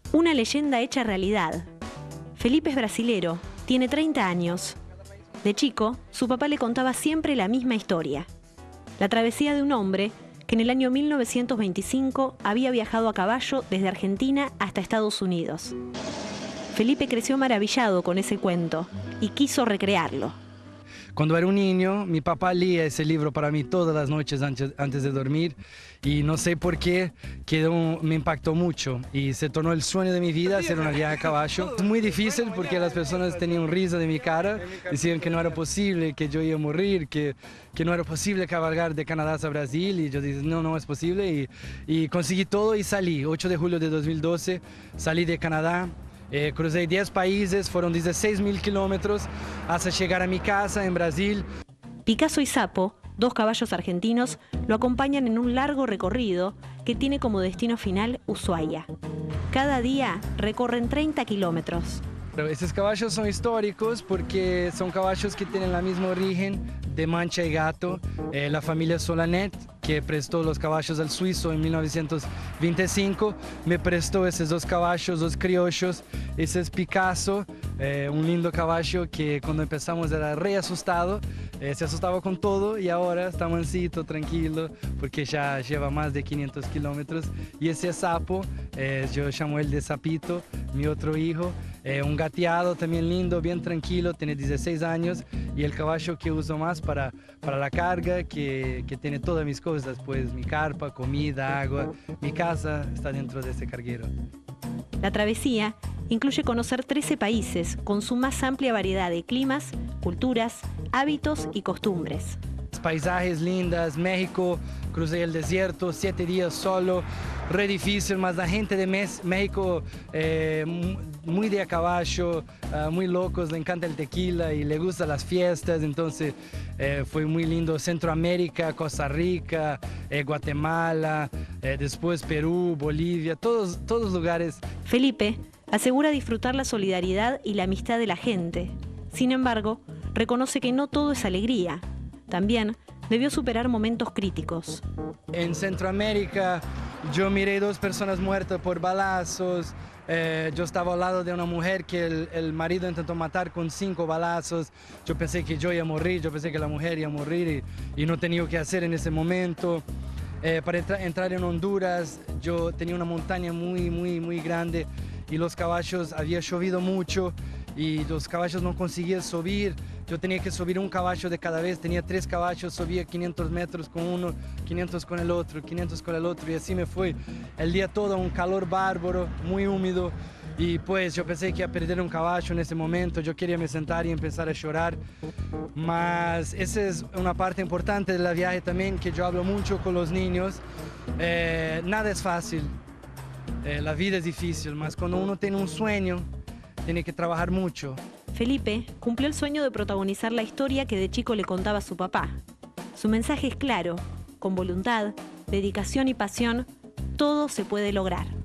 Una leyenda hecha realidad. Felipe es brasilero, tiene 30 años. De chico, su papá le contaba siempre la misma historia. La travesía de un hombre que en el año 1925 había viajado a caballo desde Argentina hasta Estados Unidos. Felipe creció maravillado con ese cuento y quiso recrearlo. Cuando era un niño, mi papá leía ese libro para mí todas las noches antes de dormir y no sé por qué me impactó mucho y se tornó el sueño de mi vida hacer una viaje a caballo. Es muy difícil porque las personas tenían risa de mi cara, decían que no era posible, que yo iba a morir, que no era posible cabalgar de Canadá a Brasil y yo dije no es posible y conseguí todo y salí. 8 de julio de 2012 salí de Canadá. Crucé 10 países, fueron 16.000 kilómetros hasta llegar a mi casa en Brasil. Picasso y Sapo, dos caballos argentinos, lo acompañan en un largo recorrido que tiene como destino final Ushuaia. Cada día recorren 30 kilómetros. Estos caballos son históricos porque son caballos que tienen la misma origen de Mancha y Gato. La familia Solanet, que prestó los caballos al suizo en 1925, me prestó esos dos caballos, dos criollos. Ese es Picasso, un lindo caballo que cuando empezamos era re asustado, se asustaba con todo y ahora está mansito, tranquilo, porque ya lleva más de 500 kilómetros. Y ese es Sapo, yo llamo él de Sapito, mi otro hijo, un gateado también lindo, bien tranquilo, tiene 16 años y el caballo que uso más para la carga, que tiene todas mis cosas, pues mi carpa, comida, agua, mi casa está dentro de ese carguero. La travesía incluye conocer 13 países con su más amplia variedad de climas, culturas, hábitos y costumbres. Paisajes lindas, México, crucé el desierto, 7 días solo, re difícil, más la gente de México muy de a caballo, muy locos, le encanta el tequila y le gustan las fiestas, entonces fue muy lindo. Centroamérica, Costa Rica, Guatemala, después Perú, Bolivia, todos lugares. Felipe asegura disfrutar la solidaridad y la amistad de la gente. Sin embargo, reconoce que no todo es alegría. También debió superar momentos críticos. En Centroamérica yo miré 2 personas muertas por balazos. Yo estaba al lado de una mujer que el marido intentó matar con 5 balazos. Yo pensé que yo iba a morir, yo pensé que la mujer iba a morir y no tenía qué hacer en ese momento. Para entrar en Honduras yo tenía una montaña muy grande y los caballos, había llovido mucho y los caballos no conseguían subir. Yo tenía que subir un caballo de cada vez, tenía 3 caballos, subía 500 metros con uno, 500 con el otro, 500 con el otro y así me fue. El día todo un calor bárbaro, muy húmedo y pues yo pensé que iba a perder un caballo en ese momento, yo quería me sentar y empezar a llorar. Mas esa es una parte importante del viaje también que yo hablo mucho con los niños. Nada es fácil, la vida es difícil, mas cuando uno tiene un sueño, tiene que trabajar mucho. Felipe cumplió el sueño de protagonizar la historia que de chico le contaba su papá. Su mensaje es claro: con voluntad, dedicación y pasión, todo se puede lograr.